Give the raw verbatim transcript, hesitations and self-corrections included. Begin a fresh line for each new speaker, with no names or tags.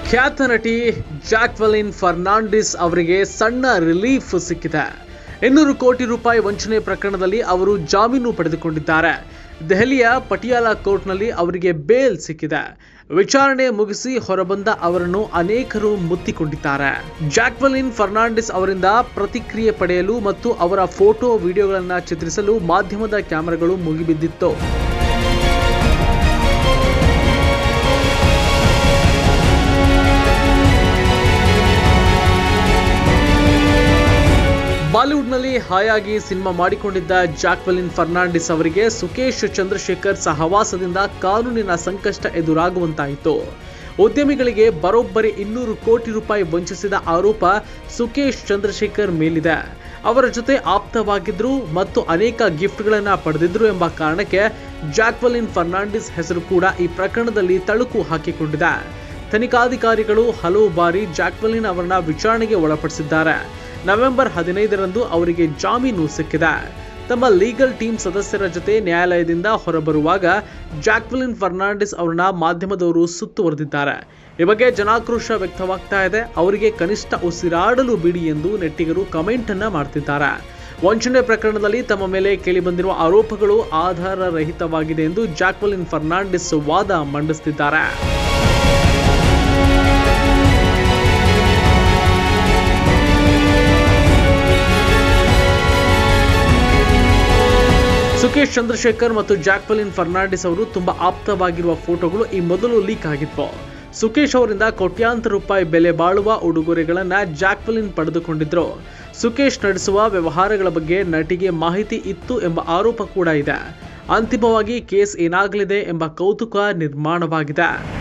ಖ್ಯಾತ ನಟಿ ಜಾಕ್ವೆಲಿನ್ ಫರ್ನಾಂಡಿಸ್ ಅವರಿಗೆ ಸಣ್ಣ ರಿಲೀಫ್ ಸಿಕ್ಕಿದೆ. ಇನ್ನೂರು ಕೋಟಿ ರೂಪಾಯಿ ವಂಚನೆ ಪ್ರಕರಣದಲ್ಲಿ ಅವರು ಜಾಮೀನು ಪಡೆದುಕೊಂಡಿದ್ದಾರೆ. ದೆಹಲಿಯ ಪಟಿಯಾಲಾ ಕೋರ್ಟ್ನಲ್ಲಿ ಅವರಿಗೆ ಬೇಲ್ ಸಿಕ್ಕಿದೆ. ವಿಚಾರಣೆ ಮುಗಿಸಿ ಹೊರಬಂದ ಅವರನ್ನು ಅನೇಕರು ಮುತ್ತಿಕೊಂಡಿದ್ದಾರೆ. ಜಾಕ್ವೆಲಿನ್ ಫರ್ನಾಂಡಿಸ್ ಅವರಿಂದ ಪ್ರತಿಕ್ರಿಯೆ ಪಡೆಯಲು ಮತ್ತು ಅವರ ಫೋಟೋ ವಿಡಿಯೋಗಳನ್ನು ಚಿತ್ರಿಸಲು ಮಾಧ್ಯಮದ ಕ್ಯಾಮೆರಾಗಳು ಮುಗಿಬಿದ್ದಿತ್ತು. ಬಾಲಿವುಡ್ನಲ್ಲಿ ಹಾಯಾಗಿ ಸಿನಿಮಾ ಮಾಡಿಕೊಂಡಿದ್ದ ಜಾಕ್ವೆಲಿನ್ ಫರ್ನಾಂಡಿಸ್ ಅವರಿಗೆ ಸುಕೇಶ್ ಚಂದ್ರಶೇಖರ್ ಸಹವಾಸದಿಂದ ಕಾನೂನಿನ ಸಂಕಷ್ಟ ಎದುರಾಗುವಂತಾಯಿತು. ಉದ್ಯಮಿಗಳಿಗೆ ಬರೋಬ್ಬರಿ ಇನ್ನೂರು ಕೋಟಿ ರೂಪಾಯಿ ವಂಚಿಸಿದ ಆರೋಪ ಸುಕೇಶ್ ಚಂದ್ರಶೇಖರ್ ಮೇಲಿದೆ. ಅವರ ಜೊತೆ ಆಪ್ತವಾಗಿದ್ರು ಮತ್ತು ಅನೇಕ ಗಿಫ್ಟ್ಗಳನ್ನು ಪಡೆದಿದ್ರು ಎಂಬ ಕಾರಣಕ್ಕೆ ಜಾಕ್ವೆಲಿನ್ ಫರ್ನಾಂಡಿಸ್ ಹೆಸರು ಕೂಡ ಈ ಪ್ರಕರಣದಲ್ಲಿ ತಳುಕು ಹಾಕಿಕೊಂಡಿದೆ. ತನಿಖಾಧಿಕಾರಿಗಳು ಹಲವು ಬಾರಿ ಜಾಕ್ವೆಲಿನ್ ಅವರನ್ನ ವಿಚಾರಣೆಗೆ ಒಳಪಡಿಸಿದ್ದಾರೆ. ನವೆಂಬರ್ ಹದಿನೈದರಂದು ಅವರಿಗೆ ಜಾಮೀನು ಸಿಕ್ಕಿದೆ. ತಮ್ಮ ಲೀಗಲ್ ಟೀಮ್ ಸದಸ್ಯರ ಜೊತೆ ನ್ಯಾಯಾಲಯದಿಂದ ಹೊರಬರುವಾಗ ಜಾಕ್ವೆಲಿನ್ ಫರ್ನಾಂಡಿಸ್ ಅವರನ್ನ ಮಾಧ್ಯಮದವರು ಸುತ್ತುವರೆದಿದ್ದಾರೆ. ಈ ಬಗ್ಗೆ ಜನಾಕ್ರೋಶ ವ್ಯಕ್ತವಾಗ್ತಾ ಇದೆ. ಅವರಿಗೆ ಕನಿಷ್ಠ ಉಸಿರಾಡಲು ಬಿಡಿ ಎಂದು ನೆಟ್ಟಿಗರು ಕಮೆಂಟ್ ಅನ್ನ ಮಾಡ್ತಿದ್ದಾರೆ. ವಂಚನೆ ಪ್ರಕರಣದಲ್ಲಿ ತಮ್ಮ ಮೇಲೆ ಕೇಳಿಬಂದಿರುವ ಆರೋಪಗಳು ಆಧಾರ ರಹಿತವಾಗಿದೆ ಎಂದು ಜಾಕ್ವೆಲಿನ್ ಫರ್ನಾಂಡಿಸ್ ವಾದ ಮಂಡಿಸುತ್ತಿದ್ದಾರೆ. ಸುಕೇಶ್ ಚಂದ್ರಶೇಖರ್ ಮತ್ತು ಜಾಕ್ವೆಲಿನ್ ಫರ್ನಾಂಡಿಸ್ ಅವರು ತುಂಬಾ ಆಪ್ತವಾಗಿರುವ ಫೋಟೋಗಳು ಈ ಮೊದಲು ಲೀಕ್ ಆಗಿದ್ವು. ಸುಕೇಶ್ ಅವರಿಂದ ಕೋಟ್ಯಾಂತರ ರೂಪಾಯಿ ಬೆಲೆ ಬಾಳುವ ಉಡುಗೊರೆಗಳನ್ನ ಜಾಕ್ವೆಲಿನ್ ಪಡೆದುಕೊಂಡಿದ್ರು. ಸುಕೇಶ್ ನಡೆಸುವ ವ್ಯವಹಾರಗಳ ಬಗ್ಗೆ ನಟಿಗೆ ಮಾಹಿತಿ ಇತ್ತು ಎಂಬ ಆರೋಪ ಕೂಡ ಇದೆ. ಅಂತಿಮವಾಗಿ ಕೇಸ್ ಏನಾಗಲಿದೆ ಎಂಬ ಕೌತುಕ ನಿರ್ಮಾಣವಾಗಿದೆ.